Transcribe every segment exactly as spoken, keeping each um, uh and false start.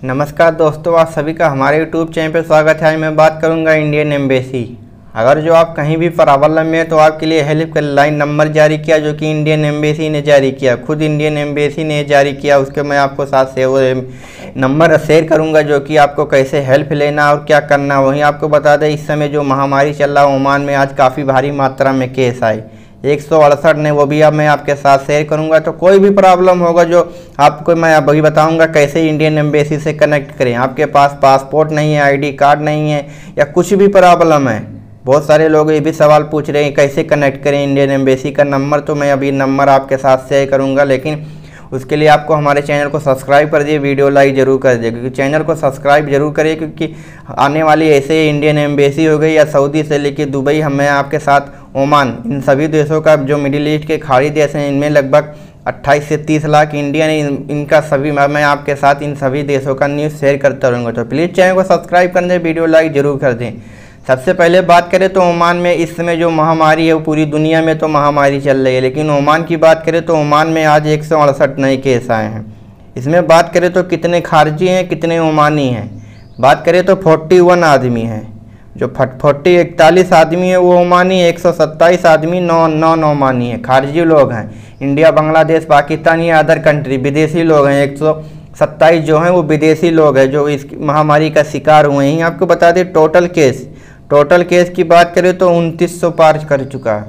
नमस्कार दोस्तों, आप सभी का हमारे यूट्यूब चैनल पर स्वागत है। आज मैं बात करूंगा इंडियन एम्बेसी। अगर जो आप कहीं भी प्रॉब्लम में तो आपके लिए हेल्प लाइन नंबर जारी किया, जो कि इंडियन एम्बेसी ने जारी किया, खुद इंडियन एम्बेसी ने जारी किया। उसके मैं आपको साथ से वो नंबर शेयर करूंगा, जो कि आपको कैसे हेल्प लेना और क्या करना। वहीं आपको बता दें, इस समय जो महामारी चल रहा है ओमान में, आज काफ़ी भारी मात्रा में केस आए एक सौ अड़सठ ने, वो भी अब मैं आपके साथ शेयर करूंगा। तो कोई भी प्रॉब्लम होगा जो आपको मैं अभी बताऊंगा कैसे इंडियन एम्बेसी से कनेक्ट करें। आपके पास पासपोर्ट नहीं है, आईडी कार्ड नहीं है, या कुछ भी प्रॉब्लम है, बहुत सारे लोग ये भी सवाल पूछ रहे हैं कैसे कनेक्ट करें इंडियन एम्बेसी का नंबर। तो मैं अभी नंबर आपके साथ शेयर करूँगा, लेकिन उसके लिए आपको हमारे चैनल को सब्सक्राइब कर दिए, वीडियो लाइक जरूर कर दिए, क्योंकि चैनल को सब्सक्राइब जरूर करिए, क्योंकि आने वाली ऐसे इंडियन एम्बेसी हो गई या सऊदी से लेकर दुबई, हमें आपके साथ ओमान, इन सभी देशों का जो मिडिल ईस्ट के खाड़ी देश हैं, इनमें लगभग अट्ठाईस से तीस लाख इंडियन, इन, इनका सभी मैं आपके साथ इन सभी देशों का न्यूज़ शेयर करता रहूँगा। तो प्लीज़ चैनल को सब्सक्राइब कर दें, वीडियो लाइक जरूर कर दें। सबसे पहले बात करें तो ओमान में इस समय जो महामारी है, वो पूरी दुनिया में तो महामारी चल रही है, लेकिन ओमान की बात करें तो ओमान में आज एक सौ अड़सठ नए केस आए हैं। इसमें बात करें तो कितने खारजी हैं, कितने ओमानी हैं। बात करें तो इकतालीस आदमी हैं, जो फोर्टी इकतालीस आदमी है वो ओमानी, एक सौ सत्ताईस आदमी नौ नॉन ओमानी है, खारजी लोग हैं। इंडिया, बांग्लादेश, पाकिस्तान, या अदर कंट्री विदेशी लोग हैं। एक सौ सत्ताईस जो हैं वो विदेशी लोग हैं जो इस महामारी का शिकार हुए हैं। आपको बता दें टोटल केस टोटल केस की बात करें तो उनतीस सौ पार कर चुका है,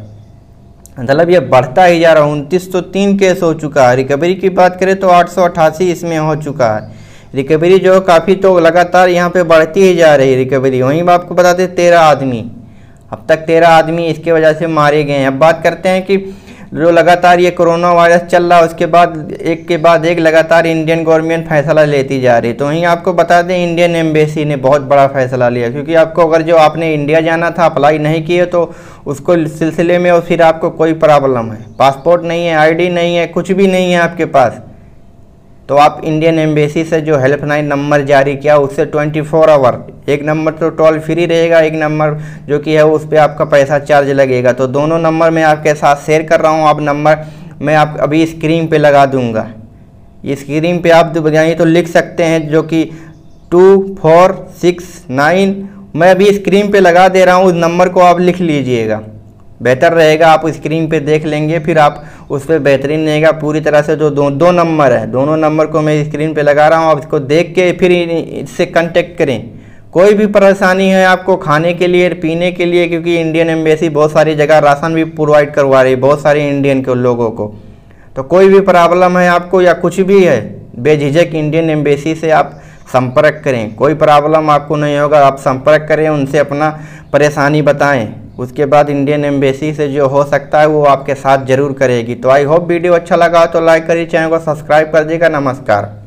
मतलब ये बढ़ता ही जा रहा है। उनतीस सौ तीन केस हो चुका है। रिकवरी की बात करें तो आठ सौ अट्ठासी इसमें हो चुका है। रिकवरी जो काफ़ी तो लगातार यहाँ पे बढ़ती ही जा रही है रिकवरी। वहीं आपको बता दें तेरह आदमी अब तक तेरह आदमी इसके वजह से मारे गए हैं। अब बात करते हैं कि जो लगातार ये कोरोना वायरस चल रहा है, उसके बाद एक के बाद एक लगातार इंडियन गवर्नमेंट फैसला लेती जा रही है। तो वहीं आपको बता दें इंडियन एम्बेसी ने बहुत बड़ा फैसला लिया, क्योंकि आपको अगर जो आपने इंडिया जाना था, अप्लाई नहीं किए, तो उसको सिलसिले में और फिर आपको कोई प्रॉब्लम है, पासपोर्ट नहीं है, आईडी नहीं है, कुछ भी नहीं है आपके पास, तो आप इंडियन एम्बेसी से जो हेल्पलाइन नंबर जारी किया उससे चौबीस आवर, एक नंबर तो टोल फ्री रहेगा, एक नंबर जो कि है उस पर आपका पैसा चार्ज लगेगा। तो दोनों नंबर मैं आपके साथ शेयर कर रहा हूँ। आप नंबर मैं आप अभी स्क्रीन पे लगा दूंगा। ये स्क्रीन पे आप जाइए तो लिख सकते हैं, जो कि टू फोर सिक्स नाइन, मैं अभी स्क्रीन पे लगा दे रहा हूँ। उस नंबर को आप लिख लीजिएगा, बेहतर रहेगा। आप स्क्रीन पे देख लेंगे, फिर आप उस पर बेहतरीन रहेगा पूरी तरह से। जो दो दो नंबर है, दोनों नंबर को मैं स्क्रीन पे लगा रहा हूँ, आप इसको देख के फिर इससे कांटेक्ट करें। कोई भी परेशानी है आपको खाने के लिए, पीने के लिए, क्योंकि इंडियन एम्बेसी बहुत सारी जगह राशन भी प्रोवाइड करवा रही है बहुत सारे इंडियन के लोगों को। तो कोई भी प्रॉब्लम है आपको या कुछ भी है, बेझिझक इंडियन एम्बेसी से आप संपर्क करें। कोई प्रॉब्लम आपको नहीं होगा, आप संपर्क करें, उनसे अपना परेशानी बताएं। उसके बाद इंडियन एम्बेसी से जो हो सकता है वो आपके साथ जरूर करेगी। तो आई होप वीडियो अच्छा लगा तो लाइक करिए, चैनल को सब्सक्राइब कर दीजिएगा। नमस्कार।